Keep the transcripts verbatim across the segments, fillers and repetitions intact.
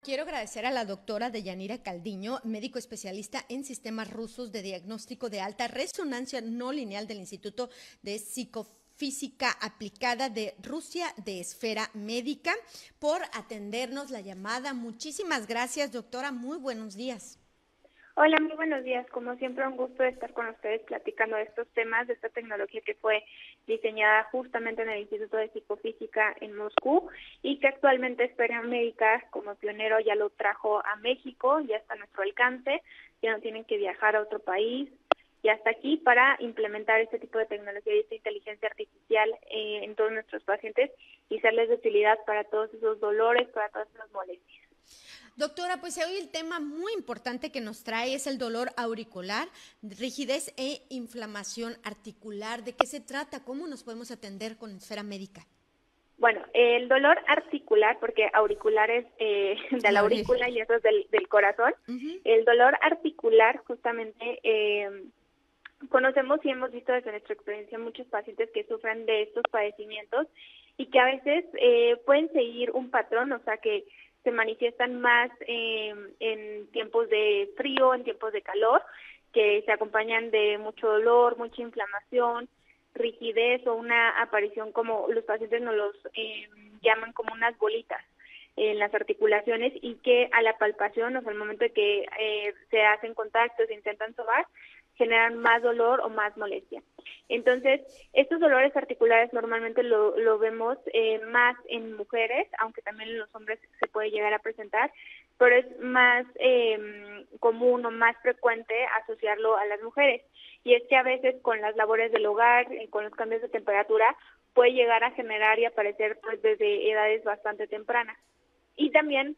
Quiero agradecer a la doctora Deyanira Caldiño, médico especialista en sistemas rusos de diagnóstico de alta resonancia no lineal del Instituto de Psicofísica Aplicada de Rusia de Esfera Médica, por atendernos la llamada. Muchísimas gracias, doctora. Muy buenos días. Hola, muy buenos días. Como siempre, un gusto estar con ustedes platicando de estos temas, de esta tecnología que fue diseñada justamente en el Instituto de Psicofísica en Moscú y que actualmente Esfera Médica, como pionero, ya lo trajo a México, ya está a nuestro alcance, ya no tienen que viajar a otro país, ya está aquí para implementar este tipo de tecnología y esta inteligencia artificial eh, en todos nuestros pacientes y serles de utilidad para todos esos dolores, para todas esas molestias. Doctora, pues hoy el tema muy importante que nos trae es el dolor auricular, rigidez e inflamación articular. ¿De qué se trata? ¿Cómo nos podemos atender con Esfera Médica? Bueno, el dolor articular, porque auricular es eh, de la aurícula y eso es del, del corazón. Uh-huh. El dolor articular, justamente, eh, conocemos y hemos visto desde nuestra experiencia muchos pacientes que sufren de estos padecimientos y que a veces eh, pueden seguir un patrón, o sea que se manifiestan más eh, en tiempos de frío, en tiempos de calor, que se acompañan de mucho dolor, mucha inflamación, rigidez o una aparición, como los pacientes nos los eh, llaman, como unas bolitas en las articulaciones, y que a la palpación, o sea, al momento de que eh, se hacen contactos, se intentan sobar, generan más dolor o más molestia. Entonces, estos dolores articulares normalmente lo, lo vemos eh, más en mujeres, aunque también en los hombres se puede llegar a presentar, pero es más eh, común o más frecuente asociarlo a las mujeres. Y es que a veces con las labores del hogar, eh, con los cambios de temperatura, puede llegar a generar y aparecer pues desde edades bastante tempranas. Y también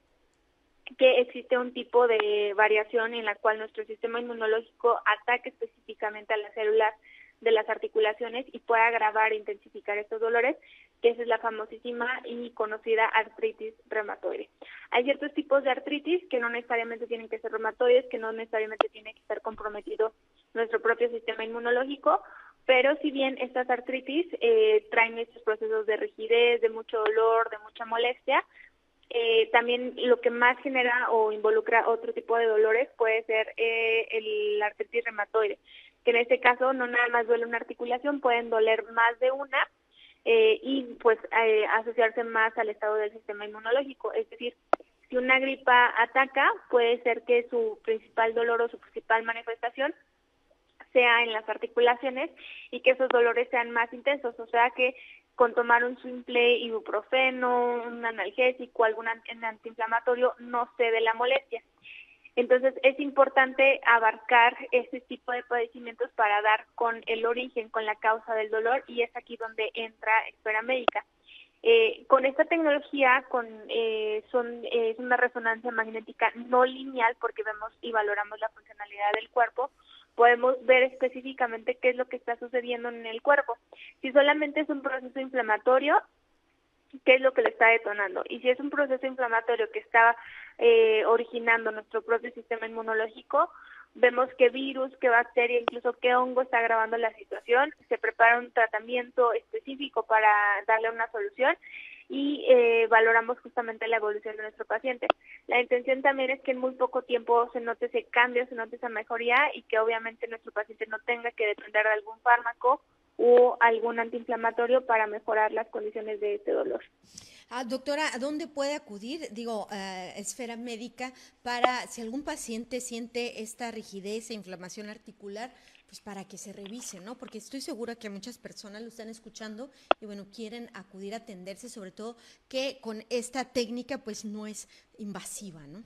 que existe un tipo de variación en la cual nuestro sistema inmunológico ataca específicamente a las células de las articulaciones y puede agravar e intensificar estos dolores, que esa es la famosísima y conocida artritis reumatoide. Hay ciertos tipos de artritis que no necesariamente tienen que ser reumatoides, que no necesariamente tiene que estar comprometido nuestro propio sistema inmunológico, pero si bien estas artritis eh, traen estos procesos de rigidez, de mucho dolor, de mucha molestia, Eh, también lo que más genera o involucra otro tipo de dolores puede ser eh, el, la artritis reumatoide, que en este caso no nada más duele una articulación, pueden doler más de una eh, y pues eh, asociarse más al estado del sistema inmunológico. Es decir, si una gripa ataca, puede ser que su principal dolor o su principal manifestación sea en las articulaciones y que esos dolores sean más intensos, o sea que con tomar un simple ibuprofeno, un analgésico, algún antiinflamatorio, no cede la molestia. Entonces es importante abarcar este tipo de padecimientos para dar con el origen, con la causa del dolor, y es aquí donde entra Esfera Médica. Eh, con esta tecnología con eh, son eh, es una resonancia magnética no lineal, porque vemos y valoramos la funcionalidad del cuerpo, podemos ver específicamente qué es lo que está sucediendo en el cuerpo. Si solamente es un proceso inflamatorio, qué es lo que lo está detonando. Y si es un proceso inflamatorio que está eh, originando nuestro propio sistema inmunológico, vemos qué virus, qué bacteria, incluso qué hongo está agravando la situación. Se prepara un tratamiento específico para darle una solución y eh, valoramos justamente la evolución de nuestro paciente. La intención también es que en muy poco tiempo se note ese cambio, se note esa mejoría y que obviamente nuestro paciente no tenga que depender de algún fármaco o algún antiinflamatorio para mejorar las condiciones de este dolor. Ah, doctora, ¿a dónde puede acudir, digo, uh, Esfera Médica, para si algún paciente siente esta rigidez e inflamación articular, pues para que se revise, ¿no? Porque estoy segura que muchas personas lo están escuchando y, bueno, quieren acudir a atenderse, sobre todo que con esta técnica, pues no es invasiva, ¿no?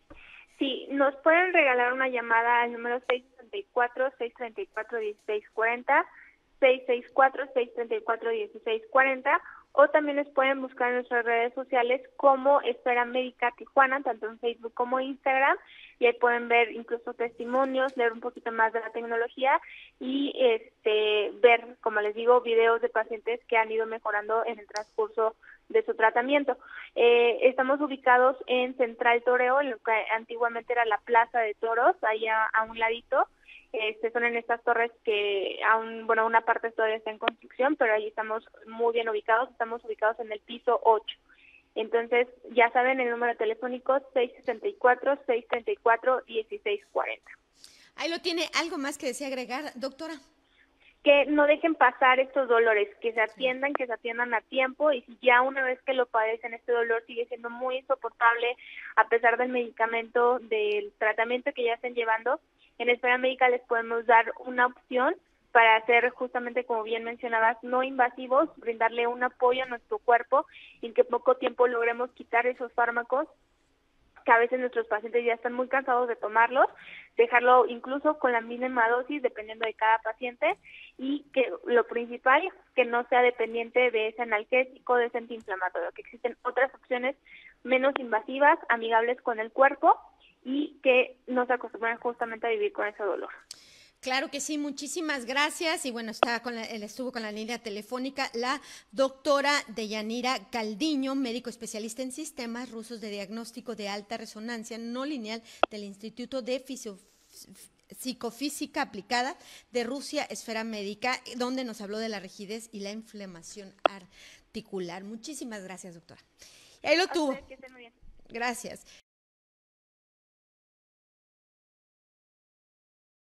Sí, nos pueden regalar una llamada al número seis seis cuatro, seis tres cuatro, uno seis cuatro cero, seis seis cuatro, seis tres cuatro, uno seis cuatro cero, o también nos pueden buscar en nuestras redes sociales como Esfera Médica Tijuana, tanto en Facebook como Instagram, y ahí pueden ver incluso testimonios, leer un poquito más de la tecnología y este ver, como les digo, videos de pacientes que han ido mejorando en el transcurso de su tratamiento. Eh, estamos ubicados en Central Toreo, en lo que antiguamente era la Plaza de Toros, ahí a, a un ladito. Este, son en estas torres que aún, bueno, una parte todavía está en construcción, pero ahí estamos muy bien ubicados, estamos ubicados en el piso ocho. Entonces, ya saben, el número telefónico seis sesenta y cuatro, seis treinta y cuatro, dieciséis cuarenta. Ahí lo tiene. ¿Algo más que desea agregar, doctora? Que no dejen pasar estos dolores, que se atiendan, que se atiendan a tiempo, y si ya una vez que lo padecen, este dolor sigue siendo muy insoportable a pesar del medicamento, del tratamiento que ya estén llevando, en Esfera Médica les podemos dar una opción para hacer justamente, como bien mencionabas, no invasivos, brindarle un apoyo a nuestro cuerpo y en que poco tiempo logremos quitar esos fármacos que a veces nuestros pacientes ya están muy cansados de tomarlos, dejarlo incluso con la mínima dosis dependiendo de cada paciente, y que lo principal, que no sea dependiente de ese analgésico, de ese antiinflamatorio, que existen otras opciones menos invasivas, amigables con el cuerpo y que no se acostumbran justamente a vivir con ese dolor. Claro que sí, muchísimas gracias. Y bueno, está con la, estuvo con la línea telefónica la doctora Deyanira Caldiño, médico especialista en sistemas rusos de diagnóstico de alta resonancia no lineal del Instituto de Fisio, Psicofísica Aplicada de Rusia, Esfera Médica, donde nos habló de la rigidez y la inflamación articular. Muchísimas gracias, doctora. Y ahí lo tuvo. Gracias.